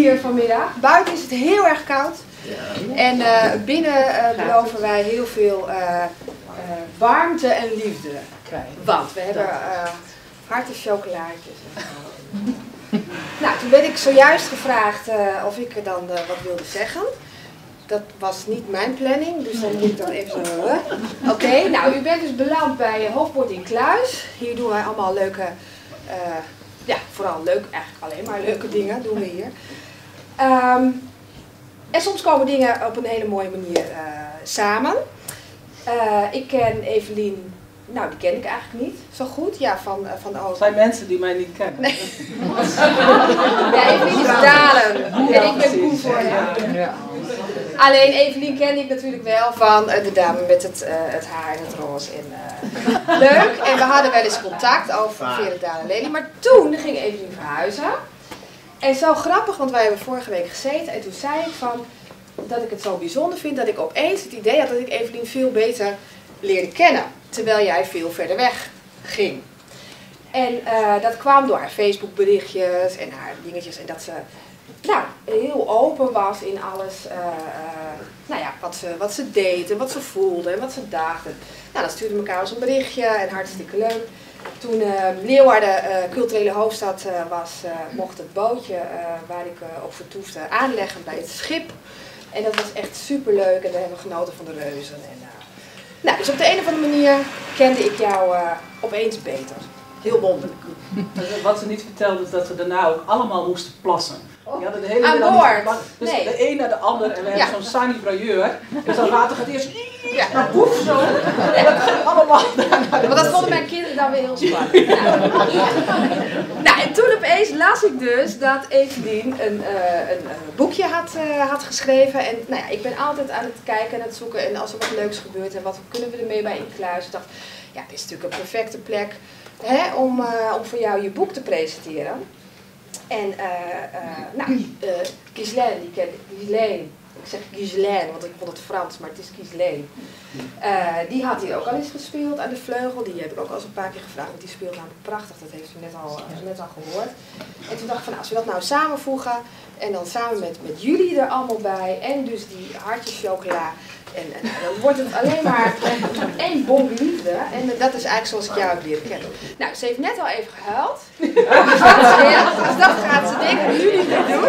hier vanmiddag. Buiten is het heel erg koud. En binnen beloven wij heel veel warmte en liefde. Want we hebben harte chocolaatjes. Nou, toen werd ik zojuist gevraagd of ik dan wat wilde zeggen. Dat was niet mijn planning, dus dan moet ik dan even zo... Oké, nou, u bent dus beland bij Hofbord in Kluis. Hier doen wij allemaal leuke, ja, vooral leuk, eigenlijk alleen maar leuke dingen doen we hier. En soms komen dingen op een hele mooie manier samen. Ik ken Evelien, nou die ken ik eigenlijk niet zo goed, ja, van Er zijn mensen die mij niet kennen. Nee. Ja, Evelien is Dalen en ik ben Koen voor hem. Ja. Alleen Evelien kende ik natuurlijk wel van de dame met het haar en het roze. En, leuk, en we hadden wel eens contact over Vera Dalen Lely, maar toen ging Evelien verhuizen. En zo grappig, want wij hebben vorige week gezeten en toen zei ik van dat ik het zo bijzonder vind dat ik opeens het idee had dat ik Evelien veel beter leerde kennen, terwijl jij veel verder weg ging. En dat kwam door haar Facebook berichtjes en haar dingetjes en dat ze nou, heel open was in alles, nou ja, wat ze deed en wat ze voelde en wat ze dacht. Nou, dan stuurden we elkaar eens een berichtje en hartstikke leuk. Toen Leeuwarden culturele hoofdstad was, mocht het bootje waar ik op vertoefde aanleggen bij het schip. En dat was echt super leuk en we hebben genoten van de reuzen. En, nou, dus op de een of andere manier kende ik jou opeens beter. Heel wonderlijk. Wat ze niet vertelde is dat ze daarna ook allemaal moesten plassen. Die hadden de hele aan boord. Dus nee. de een naar de ander en we hebben zo'n sani brailleur. Dus dat water gaat eerst naar boef zo. En dat gaat allemaal. Maar dat vonden mijn kinderen dan weer heel spannend. Nou, en toen opeens las ik dus dat Evelien een boekje had geschreven. En nou ja, ik ben altijd aan het kijken en het zoeken en als er wat leuks gebeurt en wat kunnen we ermee bij in Kluis. Ik dacht, ja, dit is natuurlijk een perfecte plek om voor jou je boek te presenteren. En Ghislaine, die ken ik, Ghislaine, ik zeg Ghislaine, want ik vond het Frans, maar het is Ghislaine. Die had hier ook al eens gespeeld aan de vleugel, die heb ik ook al eens een paar keer gevraagd, want die speelt namelijk prachtig, dat heeft u net al gehoord. En toen dacht ik van, nou, als we dat nou samenvoegen en dan samen met jullie er allemaal bij en dus die hartjes chocola. En dan wordt het alleen maar één bonk liefde. En dat is eigenlijk zoals ik jou heb leren kennen. Nou, ze heeft net al even gehuild. Dus dat gaat ze denken, jullie niet doen.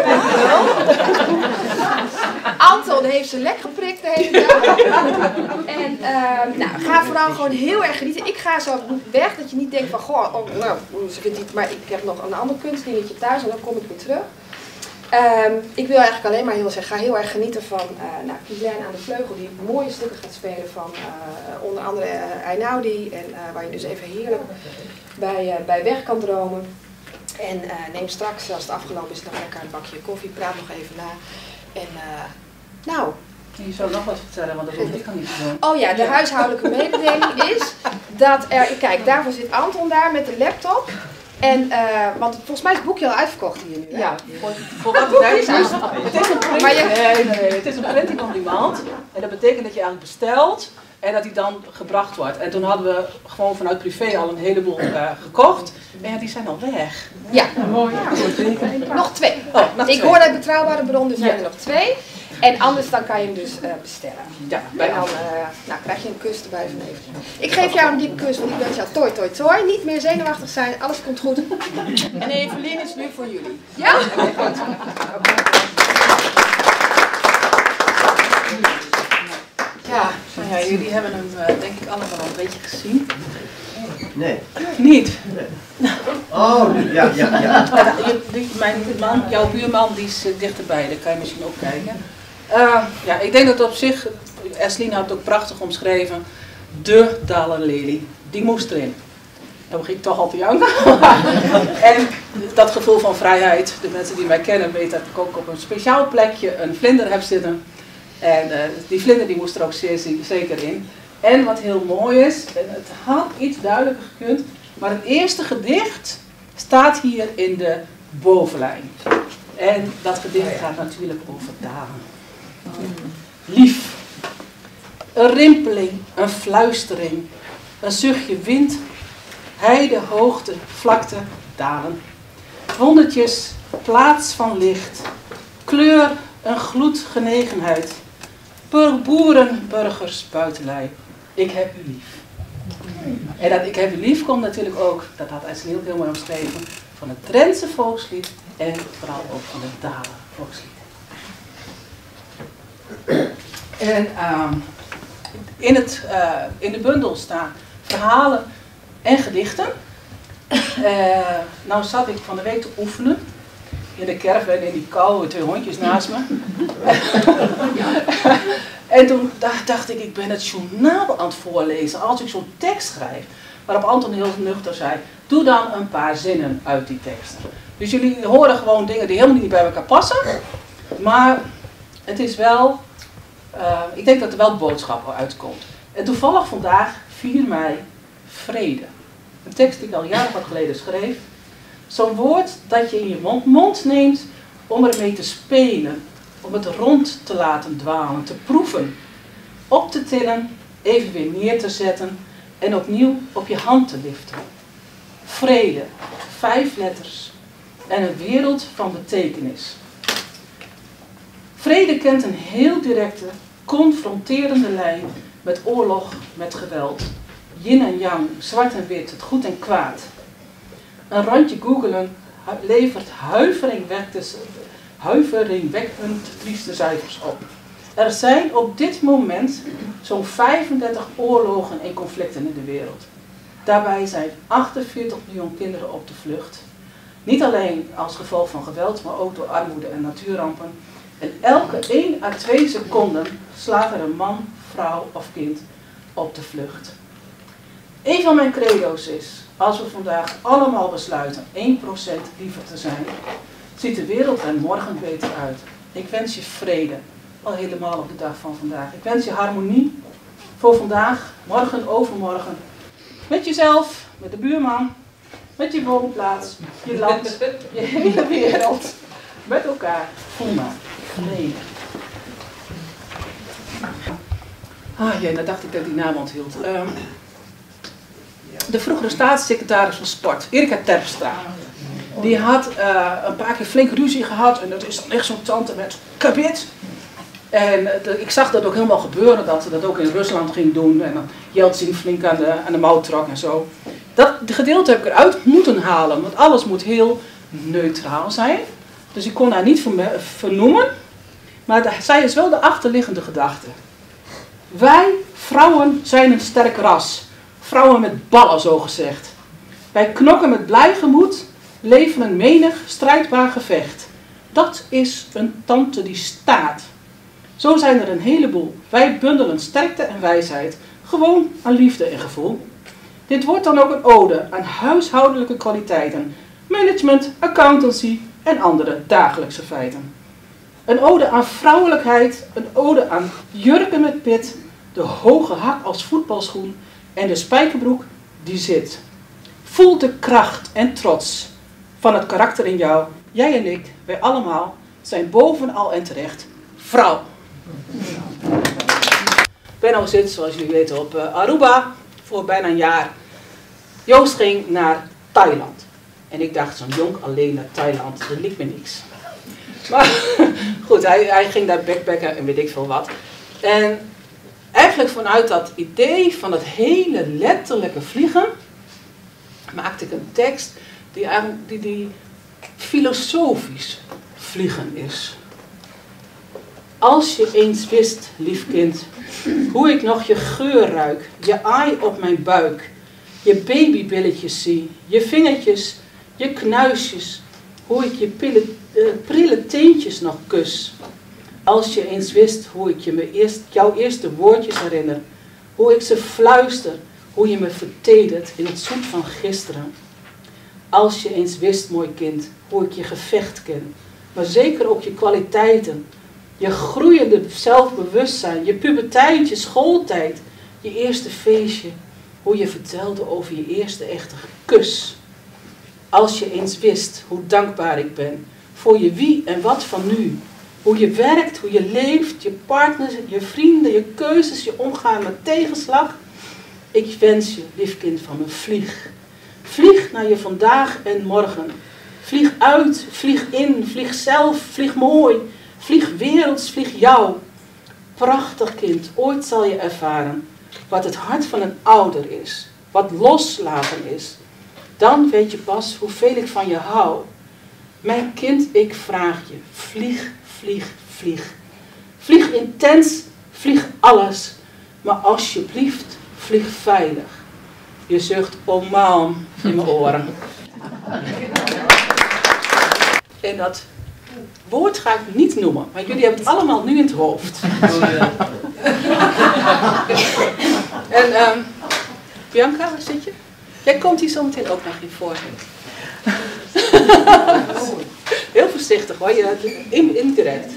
Anton heeft ze lek geprikt de hele dag. En nou, ga vooral gewoon heel erg genieten. Ik ga zo weg, dat je niet denkt van, goh, nou, ze vindt niet, maar ik heb nog een ander kunstdingetje thuis en dan kom ik weer terug. Ik wil eigenlijk alleen maar heel zeggen, ga heel erg genieten van Ghislaine aan de vleugel die mooie stukken gaat spelen van onder andere Einaudi en waar je dus even heerlijk bij weg kan dromen. En neem straks, als het afgelopen is, nog lekker een bakje koffie, praat nog even na. En nou... Je zou nog wat vertellen, want dat hoef ik al niet te doen. Oh ja, de huishoudelijke mededeling is dat er, kijk, daarvoor zit Anton daar met de laptop. En, want volgens mij is het boekje al uitverkocht hier nu. Hè? Ja, voor wat het is. Het is een printing on demand. En dat betekent dat je eigenlijk bestelt en dat die dan gebracht wordt. En toen hadden we gewoon vanuit privé al een heleboel gekocht. En ja, die zijn al weg. Ja, mooi. Ja. Nog twee. Nog ik hoor uit betrouwbare bron, er zijn er nog twee. En anders dan kan je hem dus bestellen. Ja, en dan nou, krijg je een kus erbij van Evelien. Ik geef jou een dikke kus, want ik wens jou toi toi toi. Niet meer zenuwachtig zijn, alles komt goed. En Evelien is nu voor jullie. Ja? Goed. Ja, nou ja, jullie hebben hem denk ik allemaal al een beetje gezien. Nee. Niet? Nee. Oh, ja. Mijn man, jouw buurman, die is dichterbij, daar kan je misschien ook kijken. Ja, ik denk dat op zich, Eslien had het ook prachtig omschreven, de Dalen Lely, die moest erin. Dan begin ik toch al te janken. En dat gevoel van vrijheid, de mensen die mij kennen weten dat ik ook op een speciaal plekje een vlinder heb zitten. En die vlinder die moest er ook zeker in. En wat heel mooi is, en het had iets duidelijker gekund, maar het eerste gedicht staat hier in de bovenlijn. En dat gedicht gaat natuurlijk over Dalen. Lief. Een rimpeling, een fluistering, een zuchtje wind, heide, hoogte, vlakte, dalen. Wondertjes, plaats van licht, kleur en gloed genegenheid. Boeren, burgers, buitenlui. Ik heb u lief. En dat ik heb u lief komt natuurlijk ook, dat had Esli ook heel mooi omschreven, van het Drentse volkslied en vooral ook van het Dalen volkslied. En in de bundel staan verhalen en gedichten. Nou zat ik van de week te oefenen in de caravan in die kou, 2 hondjes naast me. En toen dacht ik ben het journaal aan het voorlezen als ik zo'n tekst schrijf. Waarop Anton heel nuchter zei, doe dan een paar zinnen uit die tekst. Dus jullie horen gewoon dingen die helemaal niet bij elkaar passen. Maar het is wel, ik denk dat er wel boodschappen uitkomt. En toevallig vandaag, 4 mei, vrede. Een tekst die ik al jaren wat geleden schreef. Zo'n woord dat je in je mond neemt om ermee te spelen. Om het rond te laten dwalen, te proeven. Op te tillen, even weer neer te zetten en opnieuw op je hand te liften. Vrede, 5 letters en een wereld van betekenis. Vrede kent een heel directe, confronterende lijn met oorlog, met geweld. Yin en yang, zwart en wit, het goed en kwaad. Een randje googelen levert huiveringwekkend trieste cijfers op. Er zijn op dit moment zo'n 35 oorlogen en conflicten in de wereld. Daarbij zijn 48 miljoen kinderen op de vlucht. Niet alleen als gevolg van geweld, maar ook door armoede en natuurrampen. En elke 1 à 2 seconden slaat er een man, vrouw of kind op de vlucht. Een van mijn credo's is, als we vandaag allemaal besluiten 1% liever te zijn, ziet de wereld er morgen beter uit. Ik wens je vrede, al helemaal op de dag van vandaag. Ik wens je harmonie voor vandaag, morgen, overmorgen. Met jezelf, met de buurman, met je woonplaats, je land, je hele wereld. Met elkaar, volmaakt, vrede. Ah ja, dat dacht ik dat die naam onthield. De vroegere staatssecretaris van Sport, Erika Terpstra, die had een paar keer flink ruzie gehad. En dat is dan echt zo'n tante met kabit. En ik zag dat ook helemaal gebeuren, dat ze dat ook in Rusland ging doen. En dan Jeltsin flink aan de mouw trok en zo. Dat gedeelte heb ik eruit moeten halen, want alles moet heel neutraal zijn. Dus ik kon haar niet vernoemen. Maar zij is wel de achterliggende gedachte. Wij, vrouwen, zijn een sterk ras. Vrouwen met ballen, zo gezegd. Wij knokken met blij gemoed, leveren menig strijdbaar gevecht. Dat is een tante die staat. Zo zijn er een heleboel. Wij bundelen sterkte en wijsheid. Gewoon aan liefde en gevoel. Dit wordt dan ook een ode aan huishoudelijke kwaliteiten. Management, accountancy en andere dagelijkse feiten. Een ode aan vrouwelijkheid, een ode aan jurken met pit, de hoge hak als voetbalschoen en de spijkerbroek die zit. Voel de kracht en trots van het karakter in jou. Jij en ik, wij allemaal, zijn bovenal en terecht vrouw. Benno zit, zoals jullie weten, op Aruba voor bijna een jaar. Joost ging naar Thailand. En ik dacht, zo'n jong alleen naar Thailand, dat liep me niks. Maar goed, hij ging daar backpacken en weet ik veel wat. En eigenlijk vanuit dat idee van het hele letterlijke vliegen, maakte ik een tekst die filosofisch vliegen is. Als je eens wist, lief kind, hoe ik nog je geur ruik, je aai op mijn buik, je babybilletjes zie, je vingertjes, je knuisjes, hoe ik je prille teentjes nog kus. Als je eens wist hoe ik jouw eerste woordjes herinner, hoe ik ze fluister, hoe je me vertedert in het zoet van gisteren. Als je eens wist, mooi kind, hoe ik je gevecht ken, maar zeker ook je kwaliteiten, je groeiende zelfbewustzijn, je puberteit, je schooltijd, je eerste feestje, hoe je vertelde over je eerste echte kus. Als je eens wist hoe dankbaar ik ben voor je wie en wat van nu, hoe je werkt, hoe je leeft, je partners, je vrienden, je keuzes, je omgaan met tegenslag. Ik wens je, lief kind van me, vlieg. Vlieg naar je vandaag en morgen. Vlieg uit, vlieg in, vlieg zelf, vlieg mooi. Vlieg werelds, vlieg jou. Prachtig kind, ooit zal je ervaren wat het hart van een ouder is. Wat loslaten is. Dan weet je pas hoeveel ik van je hou. Mijn kind, ik vraag je, vlieg, vlieg, vlieg. Vlieg intens, vlieg alles. Maar alsjeblieft, vlieg veilig. Je zucht, oh mam, in mijn oren. En dat woord ga ik niet noemen, maar jullie hebben het allemaal nu in het hoofd. En Bianca, waar zit je? Jij komt hier zometeen ook nog in voor. Heel voorzichtig hoor, indirect.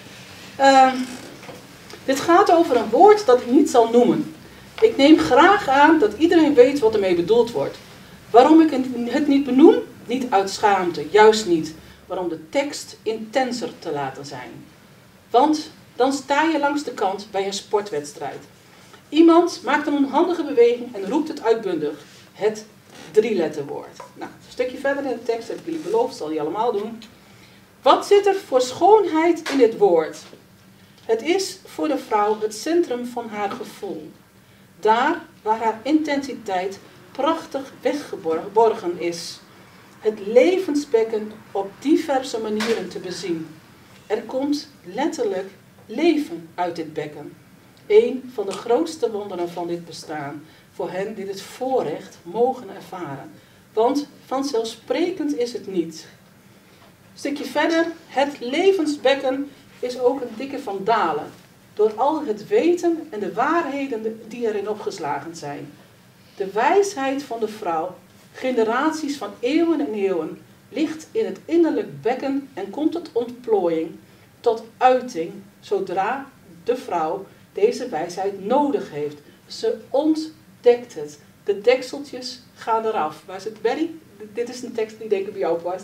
Dit gaat over een woord dat ik niet zal noemen. Ik neem graag aan dat iedereen weet wat ermee bedoeld wordt. Waarom ik het niet benoem? Niet uit schaamte, juist niet. Maar om de tekst intenser te laten zijn. Want dan sta je langs de kant bij een sportwedstrijd. Iemand maakt een onhandige beweging en roept het uitbundig. Het 3-letterwoord. Nou, een stukje verder in de tekst, heb ik jullie beloofd, zal die allemaal doen. Wat zit er voor schoonheid in dit woord? Het is voor de vrouw het centrum van haar gevoel. Daar waar haar intensiteit prachtig weggeborgen is. Het levensbekken op diverse manieren te bezien. Er komt letterlijk leven uit dit bekken. Een van de grootste wonderen van dit bestaan. Voor hen die het voorrecht mogen ervaren. Want vanzelfsprekend is het niet. Een stukje verder. Het levensbekken is ook een dikke van dalen. Door al het weten en de waarheden die erin opgeslagen zijn. De wijsheid van de vrouw, generaties van eeuwen en eeuwen, ligt in het innerlijk bekken en komt tot ontplooiing, tot uiting, zodra de vrouw deze wijsheid nodig heeft. Ze ontdekt het. De dekseltjes gaan eraf. Waar zit Berry? Dit is een tekst die denk ik bij jou past.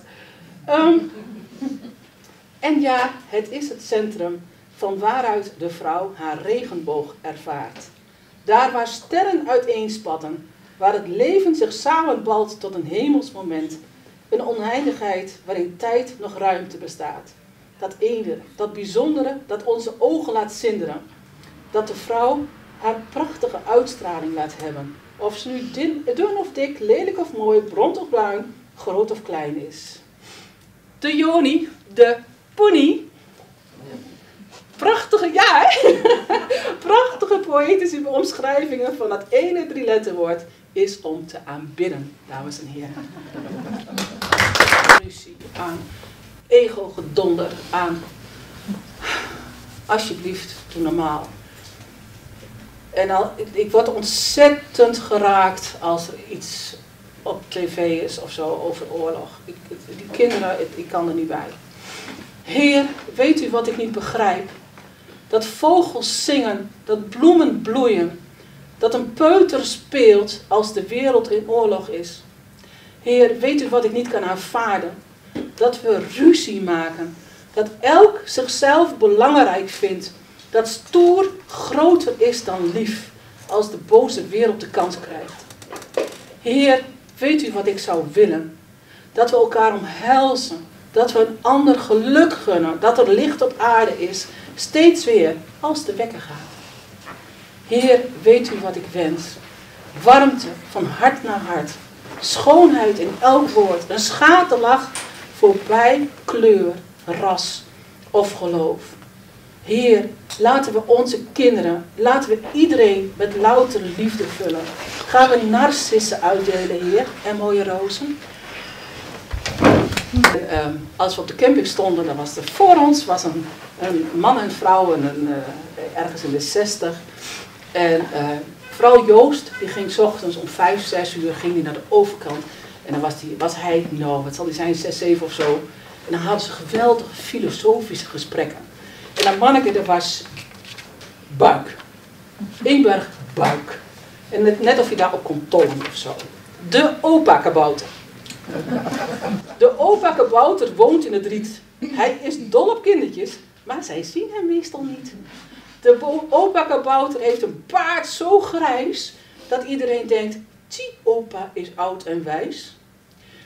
En ja, het is het centrum van waaruit de vrouw haar regenboog ervaart. Daar waar sterren uiteenspatten, waar het leven zich samenbalt tot een hemels moment. Een oneindigheid waarin tijd nog ruimte bestaat. Dat ene, dat bijzondere, dat onze ogen laat zinderen. Dat de vrouw haar prachtige uitstraling laat hebben. Of ze nu dun of dik, lelijk of mooi, blond of bruin, groot of klein is. De Joni, de Poenie. Prachtige, ja hè? Prachtige poëtische omschrijvingen van dat ene 3-letterwoord is om te aanbidden, dames en heren. Ruzie, aan ego-gedonder, aan alsjeblieft, doe normaal. En ik word ontzettend geraakt als er iets op tv is of zo over oorlog. Die kinderen, ik kan er niet bij. Heer, weet u wat ik niet begrijp? Dat vogels zingen, dat bloemen bloeien, dat een peuter speelt als de wereld in oorlog is. Heer, weet u wat ik niet kan aanvaarden? Dat we ruzie maken, dat elk zichzelf belangrijk vindt, dat stoer groter is dan lief, als de boze wereld de kans krijgt. Heer, weet u wat ik zou willen? Dat we elkaar omhelzen, dat we een ander geluk gunnen, dat er licht op aarde is, steeds weer als de wekker gaat. Heer, weet u wat ik wens? Warmte van hart naar hart, schoonheid in elk woord, een schaterlach voorbij kleur, ras of geloof. Heer, laten we onze kinderen, laten we iedereen met loutere liefde vullen. Gaan we narcissen uitdelen, Heer, en mooie rozen. Als we op de camping stonden, dan was er voor ons was een man en vrouw, ergens in de 60. En vrouw Joost, die ging 's ochtends om 5, 6 uur ging die naar de overkant. En dan was hij, nou wat zal die zijn, 6, 7 of zo. En dan hadden ze geweldige filosofische gesprekken. En dat manneke, er was buik. Inberg, buik. En net of je daarop kon tonen of zo. De opa-kabouter. De opa-kabouter woont in het riet. Hij is dol op kindertjes, maar zij zien hem meestal niet. De opa-kabouter heeft een baard zo grijs dat iedereen denkt, zie, opa is oud en wijs.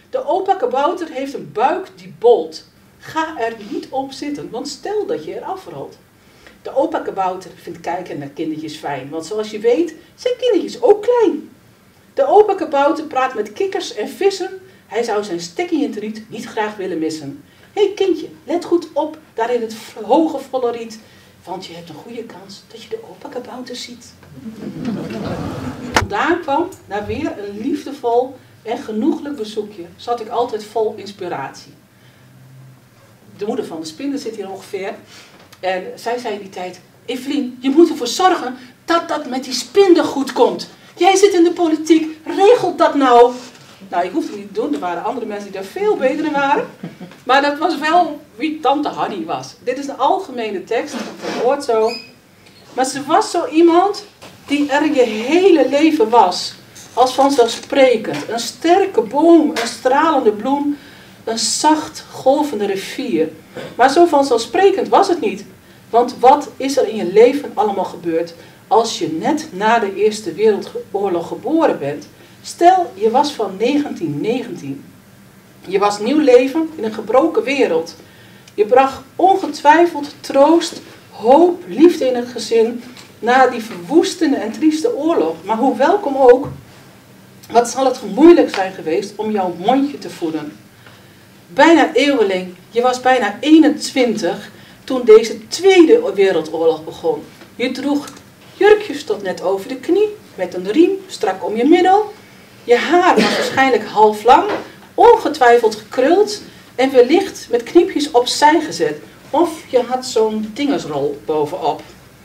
De opa kabouter heeft een buik die bolt. Ga er niet op zitten, want stel dat je er afrolt. De opa kabouter vindt kijken naar kindertjes fijn, want zoals je weet zijn kindertjes ook klein. De opa kabouter praat met kikkers en vissen. Hij zou zijn stekkie in het riet niet graag willen missen. Hé kindje, let goed op daar in het hoge volle riet, want je hebt een goede kans dat je de opa kabouter ziet. Vandaan kwam, na weer een liefdevol en genoeglijk bezoekje, zat ik altijd vol inspiratie. De moeder van de spinder zit hier ongeveer. En zij zei in die tijd, Evelien, je moet ervoor zorgen dat dat met die spinder goed komt. Jij zit in de politiek, regelt dat nou. Nou, ik hoefde het niet te doen, er waren andere mensen die daar veel beter in waren. Maar dat was wel wie tante Hanny was. Dit is een algemene tekst, dat hoort zo. Maar ze was zo iemand die er je hele leven was. Als vanzelfsprekend. Een sterke boom, een stralende bloem, een zacht golvende rivier. Maar zo vanzelfsprekend was het niet. Want wat is er in je leven allemaal gebeurd als je net na de Eerste Wereldoorlog geboren bent? Stel, je was van 1919. Je was nieuw leven in een gebroken wereld. Je bracht ongetwijfeld troost, hoop, liefde in het gezin na die verwoestende en trieste oorlog. Maar hoe welkom ook, wat zal het moeilijk zijn geweest om jouw mondje te voeden. Bijna eeuweling, je was bijna 21 toen deze Tweede Wereldoorlog begon. Je droeg jurkjes tot net over de knie, met een riem strak om je middel. Je haar was waarschijnlijk half lang, ongetwijfeld gekruld en wellicht met kniepjes opzij gezet. Of je had zo'n dingesrol bovenop.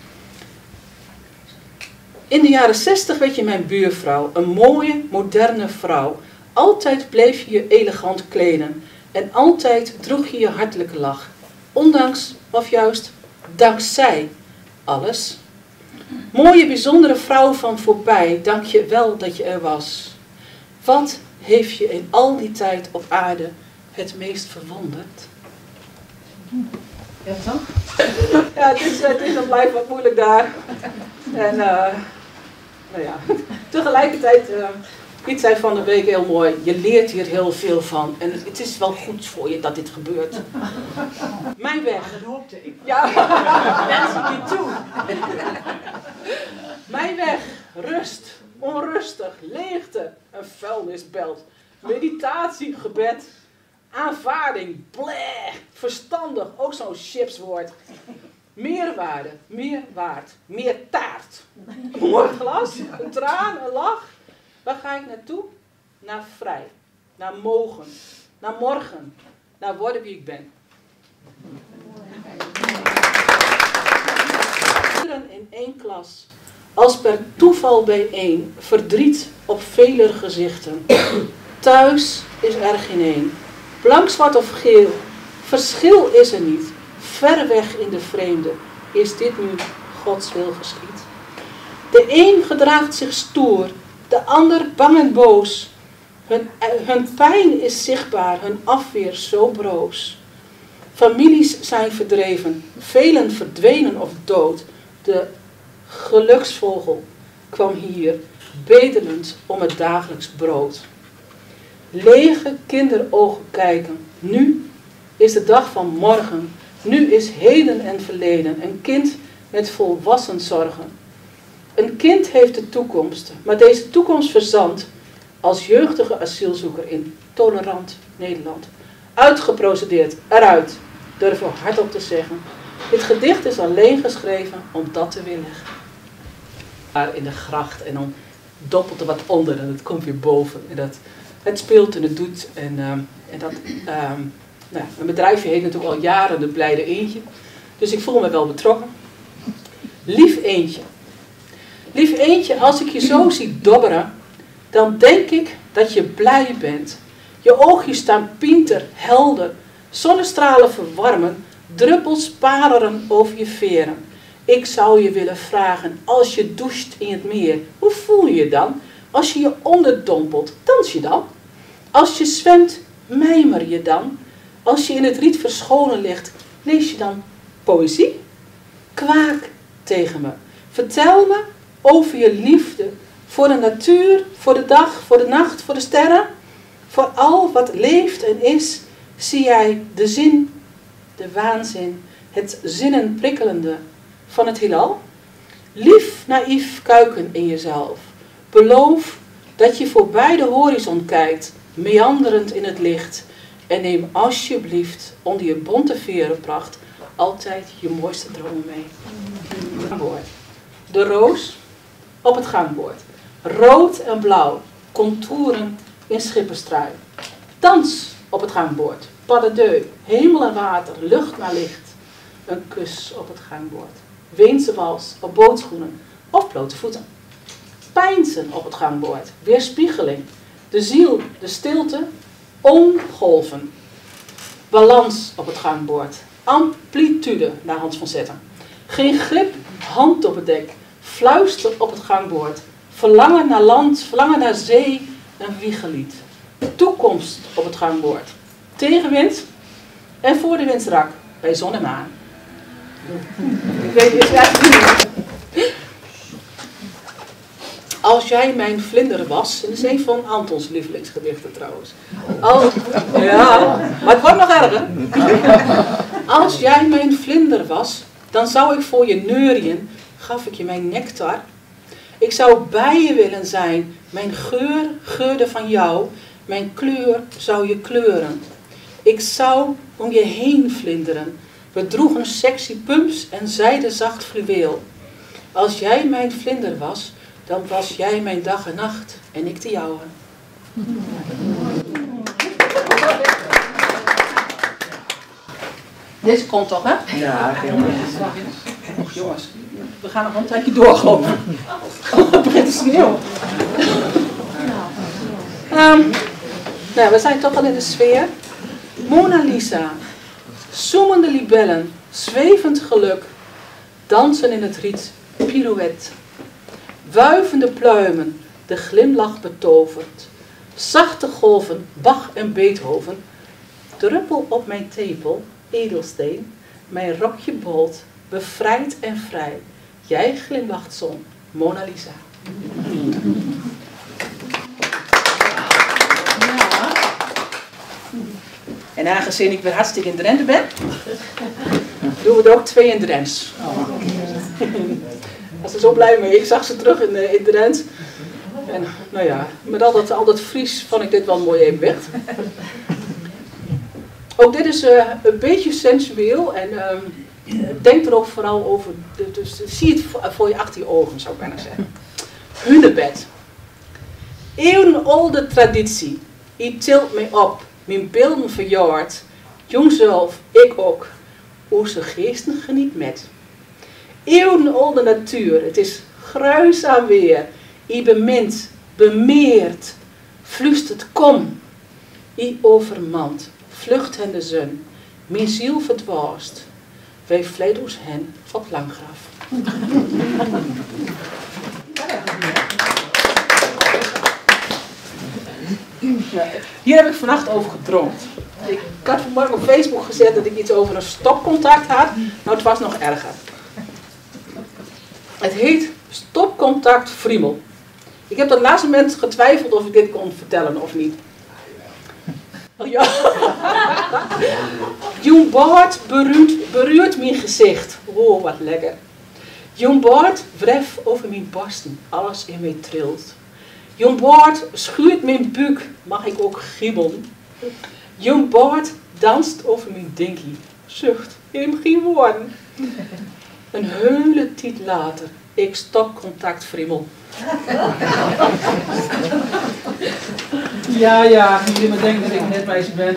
In de jaren 60 werd je mijn buurvrouw, een mooie, moderne vrouw. Altijd bleef je je elegant kleden en altijd droeg je je hartelijke lach. Ondanks, of juist dankzij, alles. Mooie, bijzondere vrouw van voorbij, dank je wel dat je er was. Wat heeft je in al die tijd op aarde het meest verwonderd? Ja, toch? Ja, het is dan blijft wat moeilijk daar. En nou ja, tegelijkertijd, Piet zei van de week heel mooi, je leert hier heel veel van. En het is wel goed voor je dat dit gebeurt. Mijn weg. Dat hoopte ik. Ja, mensen die toe. Mijn weg, rust, onrustig, leegte, een vuilnisbelt, meditatie, gebed, aanvaarding, bleh, verstandig, ook zo'n chipswoord. Meerwaarde, meer waard, meer taart. Een mooi glas, een traan, een lach. Waar ga ik naartoe? Naar vrij, naar mogen, naar morgen, naar worden wie ik ben. Kinderen in één klas, als per toeval bijeen, verdriet op veler gezichten. Thuis is er geen een, blank, zwart of geel, verschil is er niet. Ver weg in de vreemde is dit nu Gods wil geschied. De een gedraagt zich stoer, de ander bang en boos. Hun pijn is zichtbaar, hun afweer zo broos. Families zijn verdreven, velen verdwenen of dood. De geluksvogel kwam hier, bedelend om het dagelijks brood. Lege kinderogen kijken, nu is de dag van morgen. Nu is heden en verleden, een kind met volwassen zorgen. Een kind heeft de toekomst, maar deze toekomst verzandt als jeugdige asielzoeker in tolerant Nederland. Uitgeprocedeerd, eruit, durven hardop te zeggen. Dit gedicht is alleen geschreven om dat te weerleggen. Daar in de gracht en dan doppelt er wat onder en het komt weer boven. En het speelt en het doet en dat... Nou, mijn bedrijfje heet natuurlijk al jaren de Blijde Eendje. Dus ik voel me wel betrokken. Lief eendje. Lief eendje, als ik je zo zie dobberen, dan denk ik dat je blij bent. Je oogjes staan pinter, helder. Zonnestralen verwarmen, druppels parelen over je veren. Ik zou je willen vragen, als je doucht in het meer, hoe voel je je dan? Als je je onderdompelt, dans je dan? Als je zwemt, mijmer je dan? Als je in het riet verscholen ligt, lees je dan poëzie? Kwaak tegen me. Vertel me over je liefde voor de natuur, voor de dag, voor de nacht, voor de sterren. Voor al wat leeft en is, zie jij de zin, de waanzin, het zinnenprikkelende van het heelal. Lief, naïef kuiken in jezelf. Beloof dat je voorbij de horizon kijkt, meanderend in het licht. En neem alsjeblieft onder je bonte verenpracht altijd je mooiste dromen mee. De roos op het gangboord. Rood en blauw, contouren in schipperstrui. Dans op het gangboord. Pas de deux, hemel en water, lucht naar licht. Een kus op het gangboord. Weense wals op bootschoenen of blote voeten. Peinzen op het gangboord. Weerspiegeling. De ziel, de stilte, omgolven. Balans op het gangboord. Amplitude naar Hans van Zetten. Geen grip, hand op het dek. Fluister op het gangboord. Verlangen naar land, verlangen naar zee, een wiegelied. Toekomst op het gangboord. Tegenwind en voor de windstrak bij zon en maan. Ik weet het echt niet. Als jij mijn vlinder was, en dat is een van Antons lievelingsgedichten trouwens. Ja, maar het wordt nog erger. Als jij mijn vlinder was, dan zou ik voor je neurien, gaf ik je mijn nectar. Ik zou bij je willen zijn, mijn geur geurde van jou, mijn kleur zou je kleuren. Ik zou om je heen vlinderen, we droegen sexy pumps en zijde zacht fluweel. Als jij mijn vlinder was, dan was jij mijn dag en nacht en ik de jouwe. Deze komt toch, hè? Ja, helemaal. Jongens, we gaan nog een tijdje door, geloof ik. Het begint te sneeuwen. Nou, we zijn toch al in de sfeer. Mona Lisa. Zoemende libellen. Zwevend geluk. Dansen in het riet. Pirouette. Wuivende pluimen. De glimlach betoverd. Zachte golven. Bach en Beethoven. Druppel op mijn tepel. Edelsteen. Mijn rokje bolt. Bevrijd en vrij. Jij glimlacht zon. Mona Lisa. En aangezien ik weer hartstikke in Drenthe ben, doen we er ook 2 in Drents. Ik was er zo blij mee. Ik zag ze terug in Drenthe. En nou ja, met al dat Fries vond ik dit wel een mooi evenwicht. Ook dit is een beetje sensueel en denk er ook vooral over, dus zie het voor je achter je ogen, zou ik bijna zeggen. Hunebed. Eeuwenoude traditie. I tilt me op, mijn beelden verjaard. Jong zelf, ik ook. Onze geesten geniet met. Eeuwenoude natuur, het is gruizaam weer. I bemint, bemeert, fluistert kom. I overmand, vlucht hen de zon. Mijn ziel verdwaast. Wij vleed ons hen op Langgraaf. Hier heb ik vannacht over gedroomd. Ik had vanmorgen op Facebook gezet dat ik iets over een stopcontact had. Nou, het was nog erger. Het heet stopcontact Friemel. Ik heb op het laatste moment getwijfeld of ik dit kon vertellen of niet. Oh ja. Jong Bart beruurt mijn gezicht. Oh, wat lekker. Jong Bart wref over mijn borsten. Alles in mij trilt. Jong Bart schuurt mijn buik. Mag ik ook giebelen? Jong Bart danst over mijn dinkie. Zucht, in geen woorden. Een hele tijd later. Ik stopcontact Friemel. Ja, jullie maar denken dat ik een net meisje ben.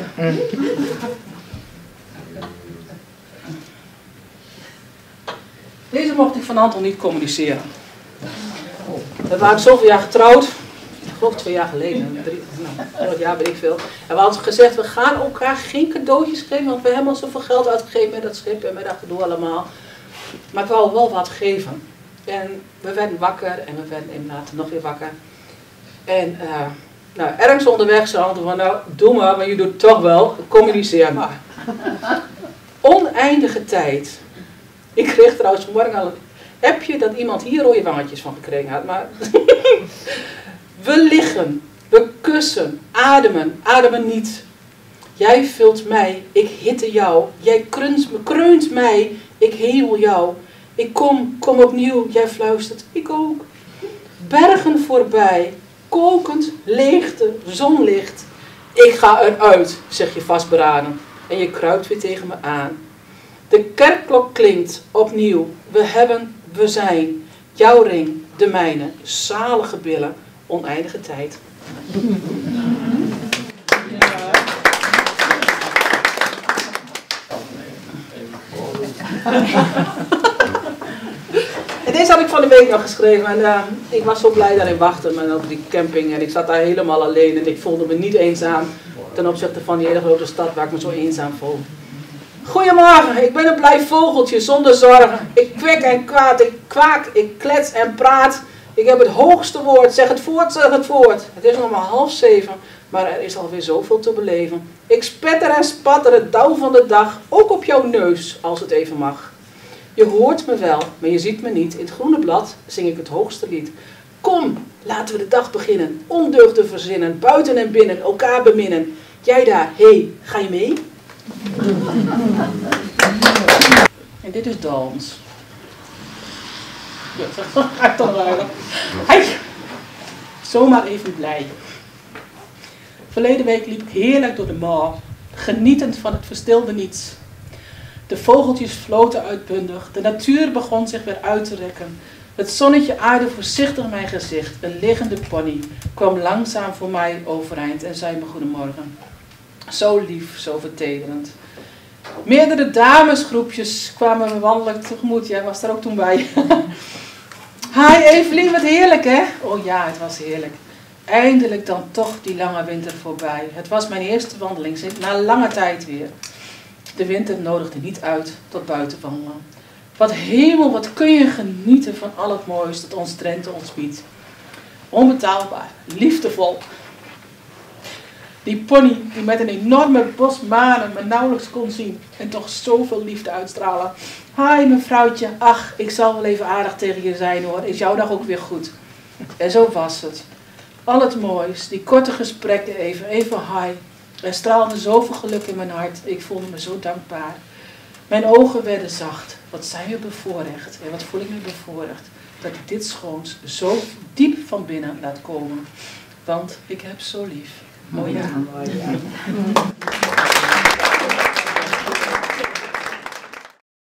Deze mocht ik van Anton niet communiceren. We waren zoveel jaar getrouwd. Ik geloof 2 jaar geleden. 100 jaar weet ik veel. En we hadden gezegd, we gaan elkaar geen cadeautjes geven, want we hebben al zoveel geld uitgegeven met dat schip en met dat gedoe allemaal. Maar ik wou wel wat geven. En we werden wakker en we werden inderdaad nog weer wakker. En nou, ergens onderweg zei Anton van, nou doe maar je doet het toch wel, communiceer maar. Oneindige tijd. Ik kreeg trouwens vanmorgen al een appje dat iemand hier rode wangetjes van gekregen had. Maar we liggen, we kussen, ademen niet. Jij vult mij, ik hitte jou. Jij kreunt mij, ik hemel jou. Ik kom opnieuw, jij fluistert, ik ook. Bergen voorbij, kokend, leegte, zonlicht. Ik ga eruit, zeg je vastberaden. En je kruipt weer tegen me aan. De kerkklok klinkt opnieuw. We zijn. Jouw ring, de mijne. Zalige billen, oneindige tijd. En deze had ik van de week nog geschreven. En ik was zo blij daarin wachten op die camping. En ik zat daar helemaal alleen. En ik voelde me niet eenzaam ten opzichte van die hele grote stad waar ik me zo eenzaam voel. Goedemorgen, ik ben een blij vogeltje zonder zorgen. Ik kwek en kwaad, ik kwaak, ik klets en praat. Ik heb het hoogste woord, zeg het voort, zeg het voort. Het is nog maar 6:30, maar er is alweer zoveel te beleven. Ik spetter en spatter het dauw van de dag, ook op jouw neus, als het even mag. Je hoort me wel, maar je ziet me niet. In het groene blad zing ik het hoogste lied. Kom, laten we de dag beginnen. Ondeugden verzinnen, buiten en binnen, elkaar beminnen. Jij daar, hé, ga je mee? En dit is dans. Ja, dat gaat toch wel. Hey, zomaar even blij. Verleden week liep ik heerlijk door de maar, genietend van het verstilde niets. De vogeltjes floten uitbundig, de natuur begon zich weer uit te rekken. Het zonnetje aarde voorzichtig mijn gezicht. Een liggende pony kwam langzaam voor mij overeind en zei me goedemorgen. Zo lief, zo vertederend. Meerdere damesgroepjes kwamen me wandelijk tegemoet. Jij was er ook toen bij. Hi Evelien, wat heerlijk hè? Oh ja, het was heerlijk. Eindelijk dan toch die lange winter voorbij. Het was mijn eerste wandeling, na lange tijd weer. De winter nodigde niet uit tot buiten wandelen. Wat hemel, wat kun je genieten van al het moois dat ons Drenthe ons biedt. Onbetaalbaar, liefdevol. Die pony die met een enorme bos manen me nauwelijks kon zien en toch zoveel liefde uitstralen. Hi mevrouwtje, ach, ik zal wel even aardig tegen je zijn hoor, is jouw dag ook weer goed? En zo was het. Al het moois, die korte gesprekken even hi. Er straalde zoveel geluk in mijn hart, ik voelde me zo dankbaar. Mijn ogen werden zacht, wat zijn we bevoorrecht en wat voel ik me bevoorrecht. Dat ik dit schoons zo diep van binnen laat komen. Want ik heb zo lief. Mooi ja.